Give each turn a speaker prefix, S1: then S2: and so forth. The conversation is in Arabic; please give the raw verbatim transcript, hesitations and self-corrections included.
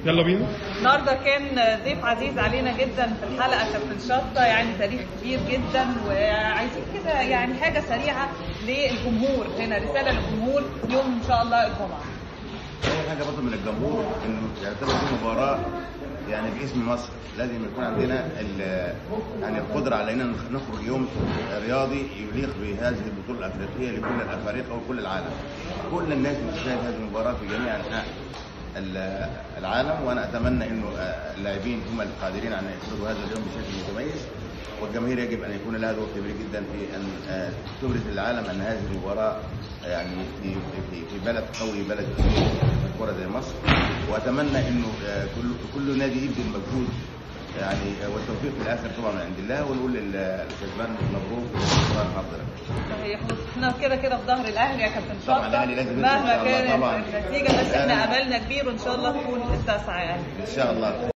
S1: يلا بينا.
S2: النهارده كان ضيف عزيز علينا جدا في الحلقه كابتن شطه، يعني تاريخ كبير جدا، وعايزين كده يعني حاجه سريعه للجمهور هنا، رساله للجمهور يوم ان شاء الله الجمعه.
S3: اول حاجه بطلب من الجمهور انه يعتبر دي مباراه يعني باسم مصر، لازم يكون عندنا يعني القدره على ان نخرج يوم رياضي يليق بهذه البطوله الافريقيه لكل الافارقه وكل العالم. كل الناس بتشاهد هذه المباراه في جميع انحاء العالم، وانا اتمنى انه اللاعبين هم القادرين على ان يخرجوا هذا اليوم بشكل متميز، والجماهير يجب ان يكون لها دور كبير جدا في ان تبرز للعالم ان هذه المباراه يعني في في في بلد قوي، بلد كبير في الكره زي مصر. واتمنى انه كل كل نادي يبذل مجهود يعني، والتوفيق في الاخر طبعا من عند الله، ونقول للكسبان مبروك وشكرا حضرتك.
S2: صحيح، احنا كده كده في ظهر الاهلي يا كابتن شطه،
S3: طبعا الاهلي لازم
S2: مهما كانت النتيجه، بس احنا املنا كبير وان شاء الله تكون التاسعه يعني
S3: ان شاء الله.